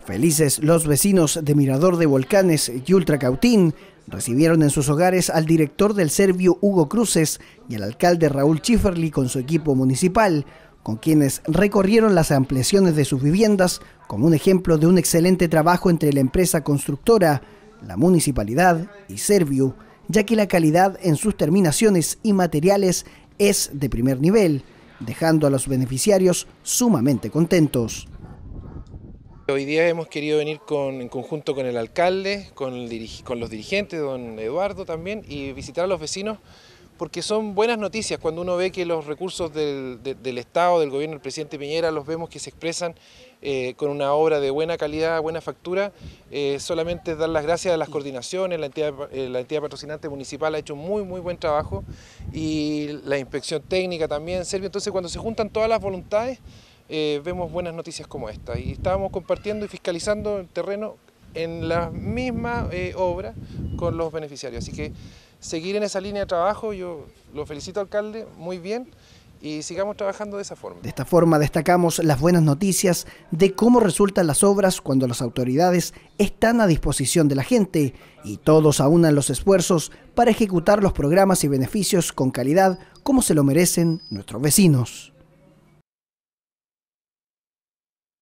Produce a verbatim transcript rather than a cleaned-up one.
Felices los vecinos de Mirador de Volcanes y Utracautín recibieron en sus hogares al director del Serviu Hugo Cruces y al alcalde Raúl Schifferli con su equipo municipal, con quienes recorrieron las ampliaciones de sus viviendas como un ejemplo de un excelente trabajo entre la empresa constructora, la municipalidad y Serviu, ya que la calidad en sus terminaciones y materiales es de primer nivel, dejando a los beneficiarios sumamente contentos. Hoy día hemos querido venir con, en conjunto con el alcalde, con, el, con los dirigentes, don Eduardo también, y visitar a los vecinos, porque son buenas noticias cuando uno ve que los recursos del, de, del Estado, del gobierno del presidente Piñera, los vemos que se expresan eh, con una obra de buena calidad, buena factura. Eh, solamente dar las gracias a las coordinaciones, la entidad, eh, la entidad patrocinante municipal ha hecho muy muy buen trabajo y la inspección técnica también, Serviu. Entonces cuando se juntan todas las voluntades, Eh, vemos buenas noticias como esta, y estábamos compartiendo y fiscalizando el terreno en la misma eh, obra con los beneficiarios, así que seguir en esa línea de trabajo. Yo lo felicito, alcalde, muy bien, y sigamos trabajando de esa forma. De esta forma destacamos las buenas noticias de cómo resultan las obras cuando las autoridades están a disposición de la gente y todos aunan los esfuerzos para ejecutar los programas y beneficios con calidad como se lo merecen nuestros vecinos.